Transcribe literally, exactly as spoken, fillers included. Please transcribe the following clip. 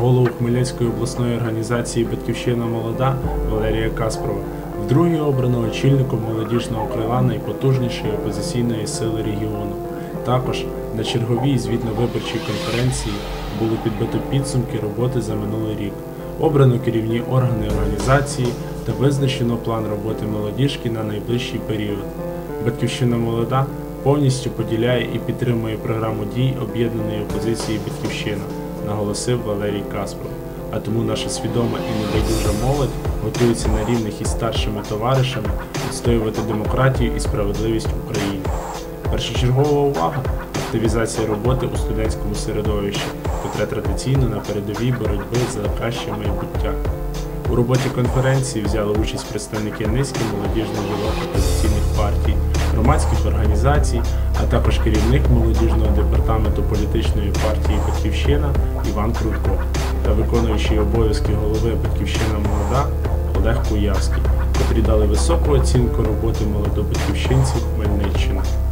голову Хмельницької обласної організації «Батьківщина молода» Валерія Каспрова, вдруге обрано очільником молодіжного крила найпотужнішої опозиційної сили регіону. Також на черговій звітно-виборчій конференції було підбито підсумки роботи за минулий рік. Обрано керівні органи організації та визначено план роботи молодіжки на найближчий період. «Батьківщина молода» повністю поділяє і підтримує програму дій об'єднаної опозиції «Батьківщина», наголосив Валерій Каспров. А тому наша свідома і небайдужа молодь готується на рівних із старшими товаришами відстоювати демократію і справедливість в Україні. Першочергова увага – активізація роботи у студентському середовищі, котре традиційно на передовій боротьби за краще майбуття. У роботі конференції взяли участь представники низки молодіжних гілок опозиційних партій, громадських організацій, а також керівник молодіжного департаменту політичної партії «Батьківщина» Іван Крулько та виконуючий обов'язки голови «Батьківщина молода» Олег Куявський, котрі дали високу оцінку роботи молодобатьківщинців Хмельниччини.